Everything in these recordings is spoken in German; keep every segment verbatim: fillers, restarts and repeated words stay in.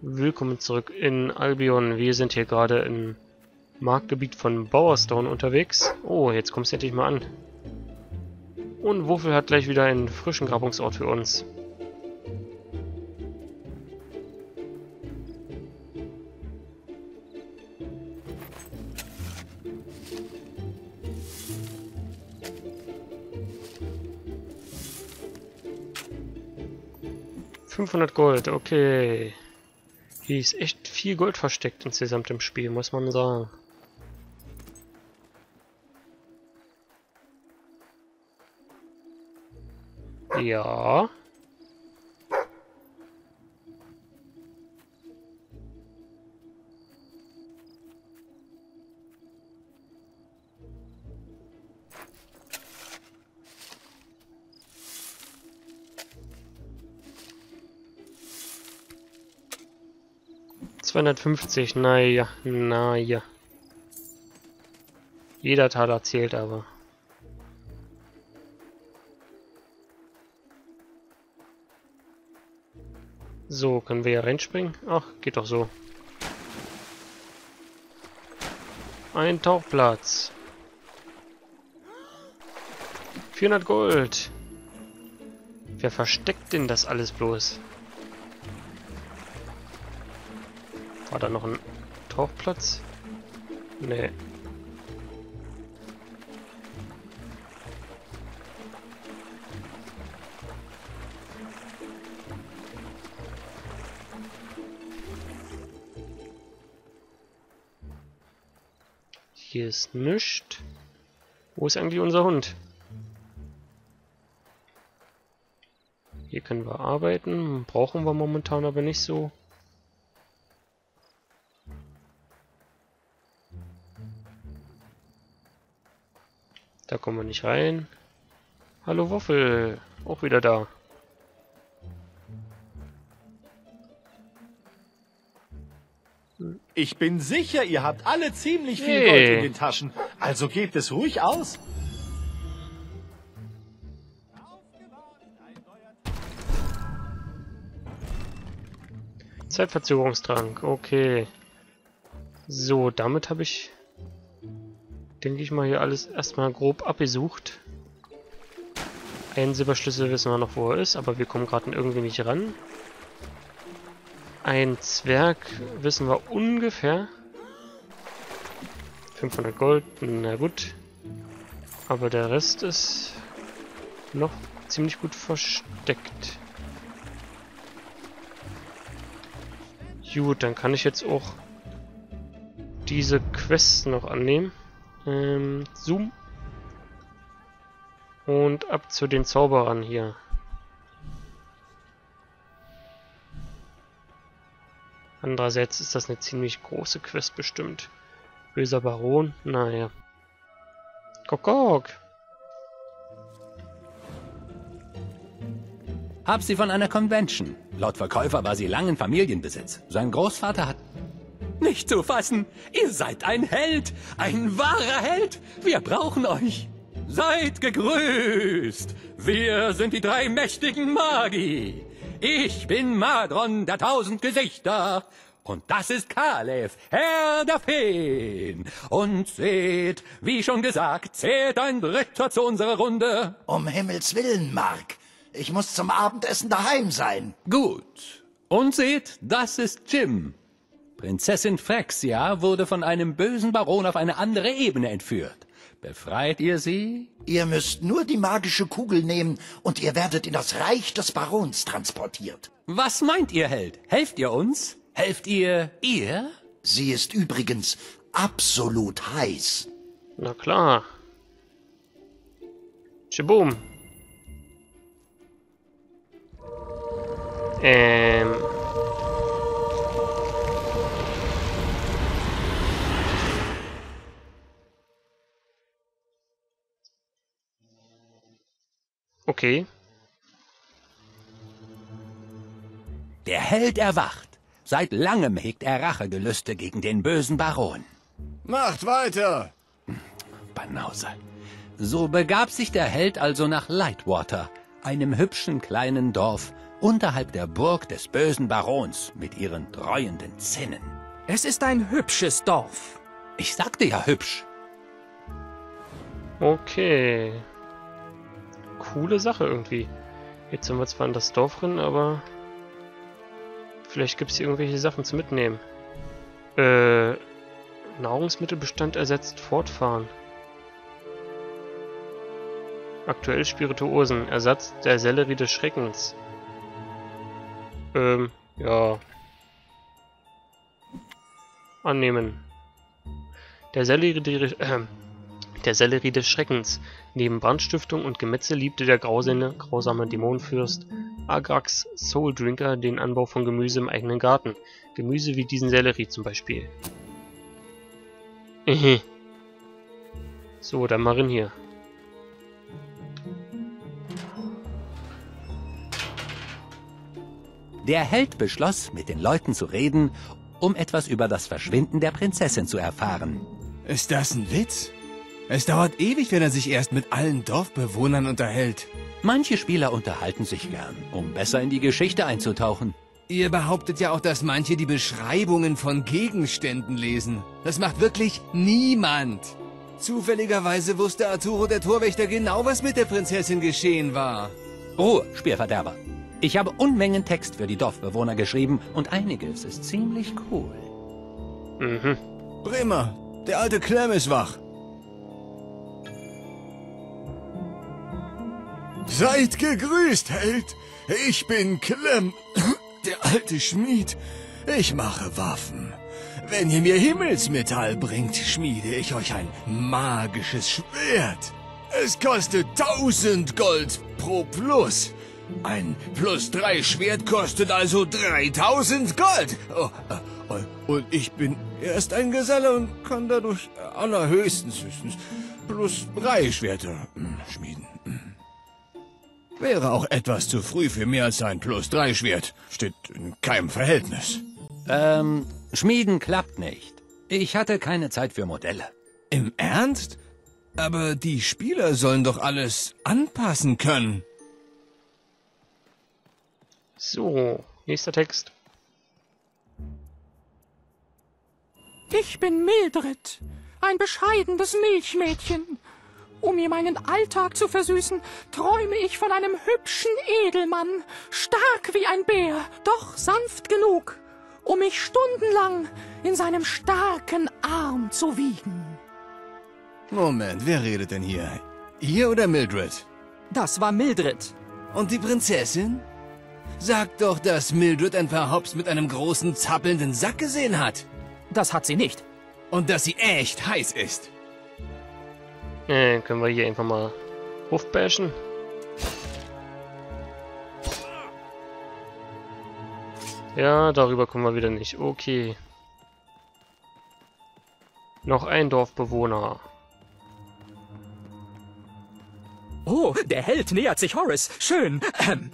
Willkommen zurück in Albion. Wir sind hier gerade im Marktgebiet von Bowerstone unterwegs. Oh, jetzt kommst du endlich mal an. Und Wuffel hat gleich wieder einen frischen Grabungsort für uns. fünfhundert Gold, okay. Hier ist echt viel Gold versteckt insgesamt im Spiel, muss man sagen. Ja. zweihundertfünfzig, naja, naja. Jeder Taler zählt aber. So, können wir hier reinspringen? Ach, geht doch so. Ein Tauchplatz. vierhundert Gold. Wer versteckt denn das alles bloß? War da noch ein Tauchplatz? Nee. Hier ist nichts. Wo ist eigentlich unser Hund? Hier können wir arbeiten. Brauchen wir momentan aber nicht so. Da kommen wir nicht rein. Hallo Wuffel, auch wieder da. Ich bin sicher, ihr habt alle ziemlich viel Hey. Gold in den Taschen. Also gebt es ruhig aus. Zeitverzögerungstrank, okay. So, damit habe ich, denke ich mal, hier alles erstmal grob abgesucht. Einen Silberschlüssel wissen wir noch, wo er ist, aber wir kommen gerade irgendwie nicht ran. Ein Zwerg wissen wir ungefähr. fünfhundert Gold, na gut. Aber der Rest ist noch ziemlich gut versteckt. Gut, dann kann ich jetzt auch diese Quests noch annehmen. Ähm, Zoom. Und ab zu den Zauberern hier. Andererseits ist das eine ziemlich große Quest bestimmt. Böser Baron, naja. Kokok. Hab sie von einer Convention. Laut Verkäufer war sie lang in Familienbesitz. Sein Großvater hat... Nicht zu fassen! Ihr seid ein Held! Ein wahrer Held! Wir brauchen euch! Seid gegrüßt! Wir sind die drei mächtigen Magi! Ich bin Madron, der tausend Gesichter! Und das ist Kalev, Herr der Feen! Und seht, wie schon gesagt, zählt ein Dritter zu unserer Runde! Um Himmels Willen, Mark. Ich muss zum Abendessen daheim sein. Gut. Und seht, das ist Jim. Prinzessin Phryxia wurde von einem bösen Baron auf eine andere Ebene entführt. Befreit ihr sie? Ihr müsst nur die magische Kugel nehmen und ihr werdet in das Reich des Barons transportiert. Was meint ihr, Held? Helft ihr uns? Helft ihr ihr? Sie ist übrigens absolut heiß. Na klar. Tschibum. Ähm. Okay. Der Held erwacht. Seit langem hegt er Rachegelüste gegen den bösen Baron. Macht weiter! Banause. So begab sich der Held also nach Lightwater, einem hübschen kleinen Dorf unterhalb der Burg des bösen Barons mit ihren dreuenden Zinnen. Es ist ein hübsches Dorf. Ich sagte ja hübsch. Okay. Coole Sache irgendwie. Jetzt sind wir zwar in das Dorf drin, aber vielleicht gibt es hier irgendwelche Sachen zu mitnehmen. Äh, Nahrungsmittelbestand ersetzt fortfahren. Aktuell Spirituosen. Ersatz der Sellerie des Schreckens. Ähm, ja. Annehmen. Der Sellerie, äh, der Sellerie des Schreckens. Neben Brandstiftung und Gemetzel liebte der grausame, grausame Dämonenfürst Agrax Souldrinker den Anbau von Gemüse im eigenen Garten. Gemüse wie diesen Sellerie zum Beispiel. So, dann mal rein hier. Der Held beschloss, mit den Leuten zu reden, um etwas über das Verschwinden der Prinzessin zu erfahren. Ist das ein Witz? Es dauert ewig, wenn er sich erst mit allen Dorfbewohnern unterhält. Manche Spieler unterhalten sich gern, um besser in die Geschichte einzutauchen. Ihr behauptet ja auch, dass manche die Beschreibungen von Gegenständen lesen. Das macht wirklich niemand. Zufälligerweise wusste Arturo der Torwächter genau, was mit der Prinzessin geschehen war. Ruhe, Spielverderber. Ich habe Unmengen Text für die Dorfbewohner geschrieben und einiges ist ziemlich cool. Mhm. Bremer, der alte Clem ist wach. Seid gegrüßt, Held. Ich bin Clem, der alte Schmied. Ich mache Waffen. Wenn ihr mir Himmelsmetall bringt, schmiede ich euch ein magisches Schwert. Es kostet tausend Gold pro Plus. Ein Plus drei Schwert kostet also dreitausend Gold. Oh, äh, und ich bin erst ein Geselle und kann dadurch allerhöchstens höchstens plus drei Schwerter schmieden. Wäre auch etwas zu früh für mehr als ein Plus drei Schwert. Steht in keinem Verhältnis. Ähm, Schmieden klappt nicht. Ich hatte keine Zeit für Modelle. Im Ernst? Aber die Spieler sollen doch alles anpassen können. So, nächster Text. Ich bin Mildred, ein bescheidenes Milchmädchen. Um mir meinen Alltag zu versüßen, träume ich von einem hübschen Edelmann, stark wie ein Bär, doch sanft genug, um mich stundenlang in seinem starken Arm zu wiegen. Moment, wer redet denn hier? Ihr oder Mildred? Das war Mildred. Und die Prinzessin? Sagt doch, dass Mildred ein paar Hops mit einem großen, zappelnden Sack gesehen hat. Das hat sie nicht. Und dass sie echt heiß ist. Äh, können wir hier einfach mal aufbashen? Ja, darüber kommen wir wieder nicht. Okay. Noch ein Dorfbewohner. Oh, der Held nähert sich Horace. Schön. Ähm.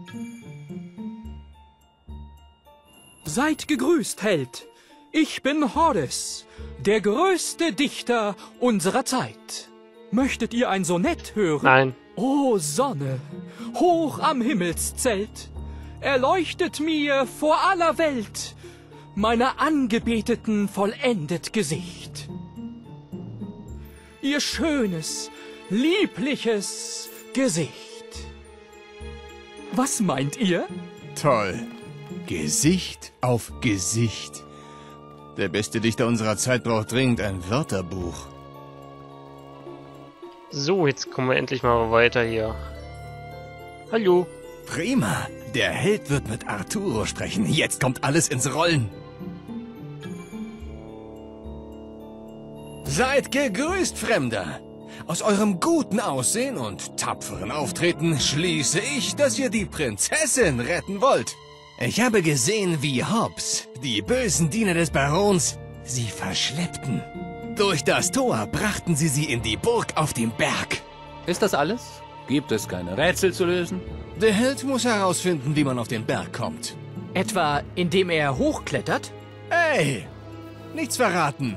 Seid gegrüßt, Held. Ich bin Horace, der größte Dichter unserer Zeit. Möchtet ihr ein Sonett hören? Nein. O Sonne, hoch am Himmelszelt, erleuchtet mir vor aller Welt meiner Angebeteten vollendet Gesicht. Ihr schönes, liebliches Gesicht. Was meint ihr? Toll. Gesicht auf Gesicht. Der beste Dichter unserer Zeit braucht dringend ein Wörterbuch. So, jetzt kommen wir endlich mal weiter hier. Hallo. Prima. Der Held wird mit Arturo sprechen. Jetzt kommt alles ins Rollen. Seid gegrüßt, Fremder. Aus eurem guten Aussehen und tapferen Auftreten schließe ich, dass ihr die Prinzessin retten wollt. Ich habe gesehen, wie Hobbs, die bösen Diener des Barons, sie verschleppten. Durch das Tor brachten sie sie in die Burg auf dem Berg. Ist das alles? Gibt es keine Rätsel zu lösen? Der Held muss herausfinden, wie man auf den Berg kommt. Etwa indem er hochklettert? Ey, nichts verraten.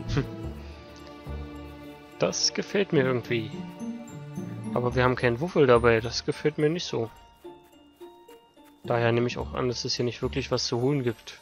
Das gefällt mir irgendwie. Aber wir haben keinen Wuffel dabei. Das gefällt mir nicht so. Daher nehme ich auch an, dass es hier nicht wirklich was zu holen gibt.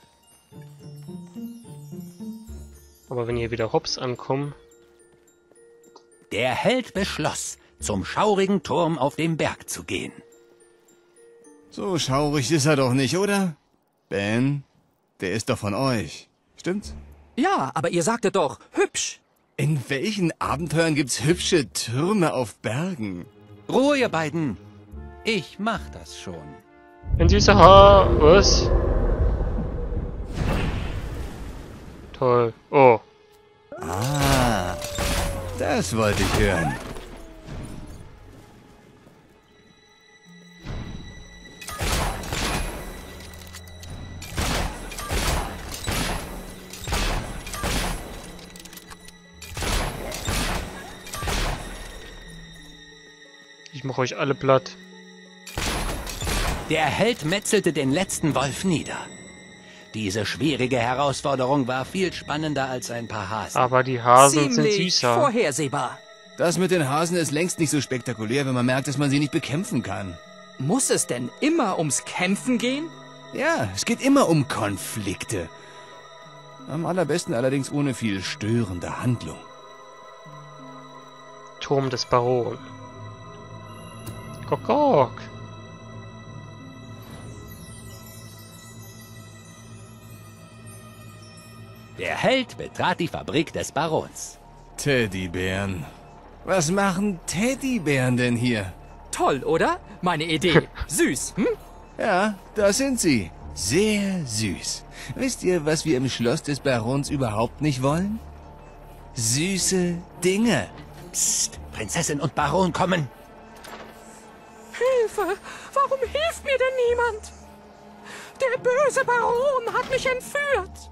Aber wenn hier wieder Hops ankommen... Der Held beschloss, zum schaurigen Turm auf dem Berg zu gehen. So schaurig ist er doch nicht, oder? Ben, der ist doch von euch. Stimmt's? Ja, aber ihr sagtet doch, hübsch. In welchen Abenteuern gibt's hübsche Türme auf Bergen? Ruhe, ihr beiden. Ich mach das schon. Ein süßer Haar. Was? Toll. Oh. Ah, das wollte ich hören. Ich mache euch alle platt. Der Held metzelte den letzten Wolf nieder. Diese schwierige Herausforderung war viel spannender als ein paar Hasen. Aber die Hasen sind Ziemlich süßer. vorhersehbar. Das mit den Hasen ist längst nicht so spektakulär, wenn man merkt, dass man sie nicht bekämpfen kann. Muss es denn immer ums Kämpfen gehen? Ja, es geht immer um Konflikte. Am allerbesten allerdings ohne viel störende Handlung. Turm des Baron. Kokok. Der Held betrat die Fabrik des Barons. Teddybären. Was machen Teddybären denn hier? Toll, oder? Meine Idee. Süß, hm? Ja, das sind sie. Sehr süß. Wisst ihr, was wir im Schloss des Barons überhaupt nicht wollen? Süße Dinge. Psst, Prinzessin und Baron kommen. Hilfe! Warum hilft mir denn niemand? Der böse Baron hat mich entführt.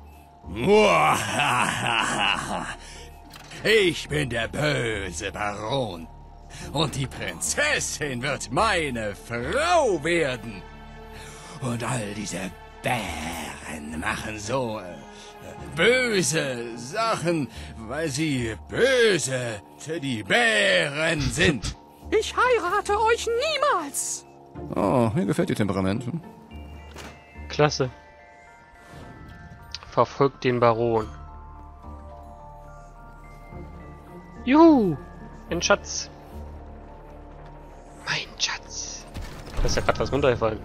Ich bin der böse Baron. Und die Prinzessin wird meine Frau werden. Und all diese Bären machen so äh, böse Sachen, weil sie böse Teddybären sind. Ich heirate euch niemals. Oh, mir gefällt ihr Temperament. Klasse. Verfolgt den Baron. Juhu! Ein Schatz. Mein Schatz. Da ist ja gerade was runtergefallen.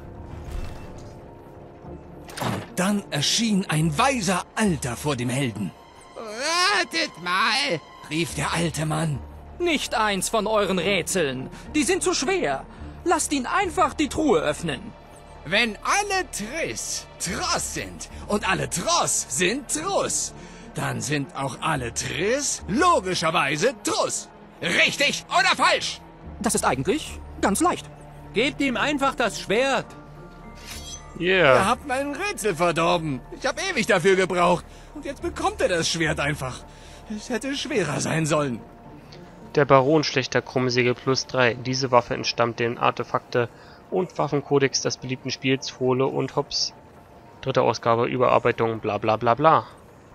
Und dann erschien ein weiser Alter vor dem Helden. Wartet mal, rief der alte Mann. Nicht eins von euren Rätseln. Die sind zu schwer. Lasst ihn einfach die Truhe öffnen. Wenn alle Triss Tross sind und alle Tross sind Truss, dann sind auch alle Triss logischerweise Truss. Richtig oder falsch? Das ist eigentlich ganz leicht. Gebt ihm einfach das Schwert. Ihr Yeah. habt mein Rätsel verdorben. Ich habe ewig dafür gebraucht. Und jetzt bekommt er das Schwert einfach. Es hätte schwerer sein sollen. Der Baron schlechter Krummsäge plus drei. Diese Waffe entstammt den Artefakte und Waffenkodex des beliebten Spiels Hole und Hops. Dritte Ausgabe, Überarbeitung, bla bla bla bla.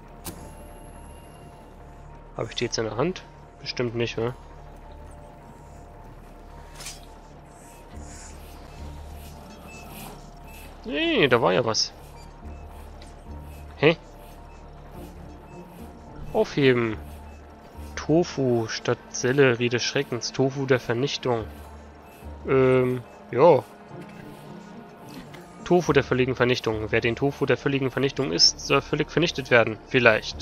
Habe ich die jetzt in der Hand? Bestimmt nicht, ne? Nee, da war ja was. Hä? Aufheben. Tofu statt Sellerie des Schreckens. Tofu der Vernichtung. Ähm, ja. Tofu der völligen Vernichtung. Wer den Tofu der völligen Vernichtung isst, soll völlig vernichtet werden. Vielleicht.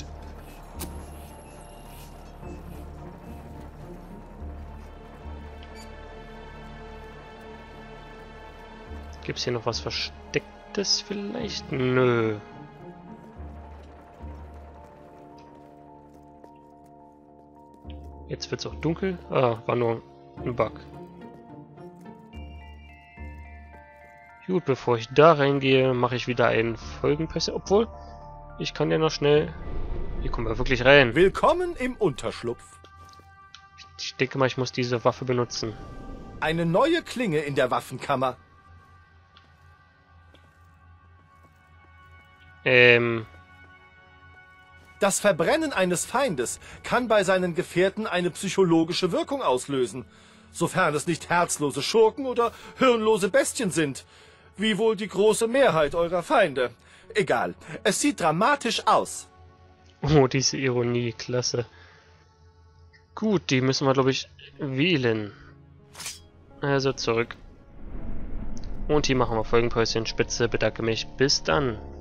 Gibt's hier noch was Verstecktes vielleicht? Nö. Jetzt wird's auch dunkel. Ah, war nur ein Bug. Gut, bevor ich da reingehe, mache ich wieder einen Folgenpässe. Obwohl, ich kann ja noch schnell... Hier kommen wir wirklich rein. Willkommen im Unterschlupf. Ich denke mal, ich muss diese Waffe benutzen. Eine neue Klinge in der Waffenkammer. Ähm... Das Verbrennen eines Feindes kann bei seinen Gefährten eine psychologische Wirkung auslösen, sofern es nicht herzlose Schurken oder hirnlose Bestien sind. Wie wohl die große Mehrheit eurer Feinde. Egal, es sieht dramatisch aus. Oh, diese Ironie, klasse. Gut, die müssen wir, glaube ich, wählen. Also zurück. Und hier machen wir Folgenpäuschen. Spitze, bedanke mich. Bis dann.